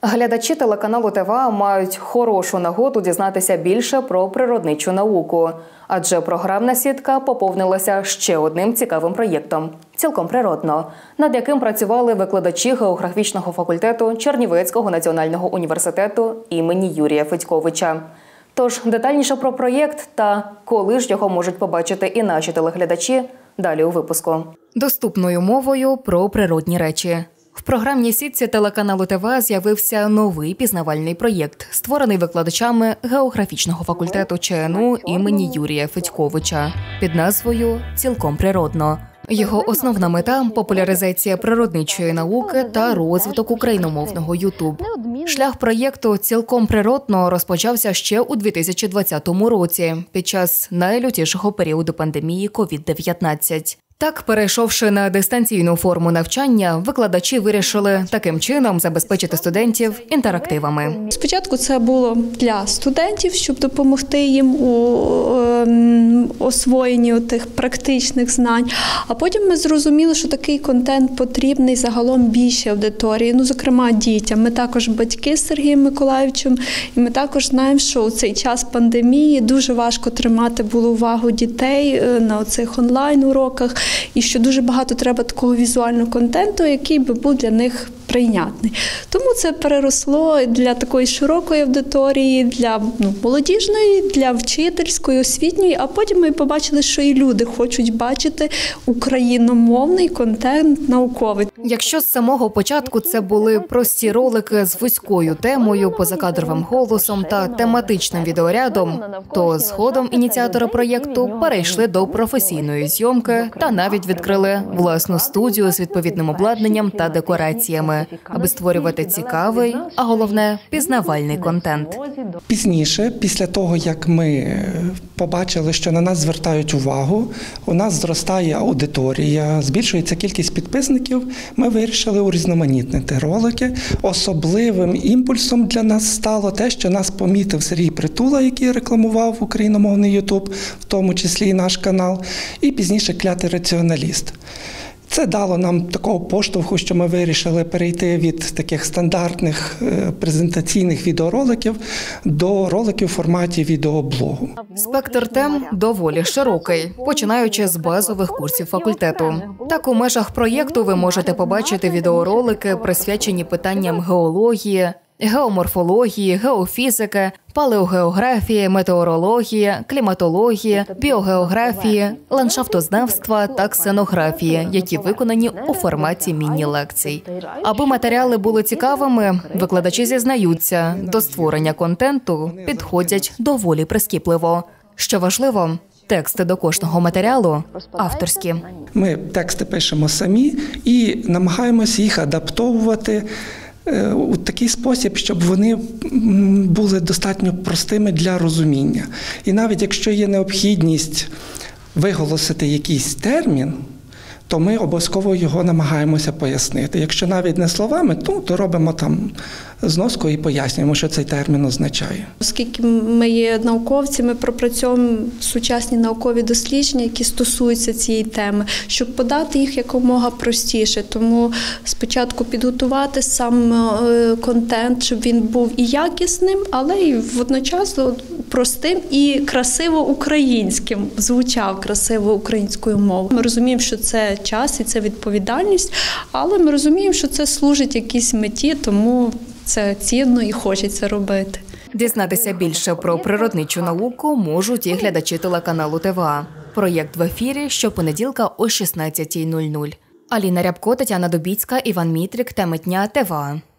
Глядачі телеканалу ТВА мають хорошу нагоду дізнатися більше про природничу науку. Адже програмна сітка поповнилася ще одним цікавим проєктом – «Цілком природно», над яким працювали викладачі географічного факультету Чернівецького національного університету імені Юрія Федьковича. Тож детальніше про проєкт та коли ж його можуть побачити і наші телеглядачі – далі у випуску. Доступною мовою про природні речі. В програмній сітці телеканалу ТВА з'явився новий пізнавальний проєкт, створений викладачами географічного факультету ЧНУ імені Юрія Федьковича під назвою «Цілком природно». Його основна мета – популяризація природничої науки та розвиток україномовного Ютуб. Шлях проєкту «Цілком природно» розпочався ще у 2020 році, під час найлютішого періоду пандемії COVID-19. Так, перейшовши на дистанційну форму навчання, викладачі вирішили таким чином забезпечити студентів інтерактивами. Спочатку це було для студентів, щоб допомогти їм у освоєнні тих практичних знань. А потім ми зрозуміли, що такий контент потрібний загалом більшій аудиторії, зокрема дітям. Ми також батьки з Сергієм Миколайовичем, і ми також знаємо, що у цей час пандемії дуже важко тримати було увагу дітей на цих онлайн-уроках, і що дуже багато треба такого візуального контенту, який би був для них прийнятний. Тому це переросло для такої широкої аудиторії, для молодіжної, для вчительської, освітньої, а потім ми побачили, що і люди хочуть бачити україномовний контент науковий. Якщо з самого початку це були прості ролики з вузькою темою, позакадровим голосом та тематичним відеорядом, то згодом ініціатори проєкту перейшли до професійної зйомки та навіть відкрили власну студію з відповідним обладнанням та декораціями, аби створювати цікавий, а головне – пізнавальний контент. Пізніше, після того, як ми побачили, що на нас звертають увагу, у нас зростає аудиторія, збільшується кількість підписників, ми вирішили урізноманітнити ролики. Особливим імпульсом для нас стало те, що нас помітив Сергій Притула, який рекламував україномовний Ютуб, в тому числі і наш канал, і пізніше «Клятий раціоналіст». Це дало нам такого поштовху, що ми вирішили перейти від таких стандартних презентаційних відеороликів до роликів у форматі відеоблогу. Спектр тем доволі широкий, починаючи з базових курсів факультету. Так, у межах проєкту ви можете побачити відеоролики, присвячені питанням геології, геоморфології, геофізики, палеогеографії, метеорології, кліматології, біогеографії, ландшафтознавства та ксенографії, які виконані у форматі міні-лекцій. Аби матеріали були цікавими, викладачі зізнаються, до створення контенту підходять доволі прискіпливо. Що важливо, тексти до кожного матеріалу авторські. Ми тексти пишемо самі і намагаємося їх адаптовувати у такий спосіб, щоб вони були достатньо простими для розуміння. І навіть якщо є необхідність виголосити якийсь термін, то ми обов'язково його намагаємося пояснити. Якщо навіть не словами, то робимо там зноску і пояснюємо, що цей термін означає. Оскільки ми є науковці, ми пропрацьовуємо сучасні наукові дослідження, які стосуються цієї теми, щоб подати їх якомога простіше. Тому спочатку підготувати сам контент, щоб він був і якісним, але і водночас простим і красиво українським, звучав красиво українською мовою. Ми розуміємо, що це час і це відповідальність, але ми розуміємо, що це служить якійсь меті, тому це цінно і хочеться робити. Дізнатися більше про природничу науку можуть і глядачі телеканалу ТВА. Проєкт в ефірі щопонеділка о 16:00. Аліна Рябко, Тетяна Дубіцька, Іван Мітрик. Теми дня ТВА.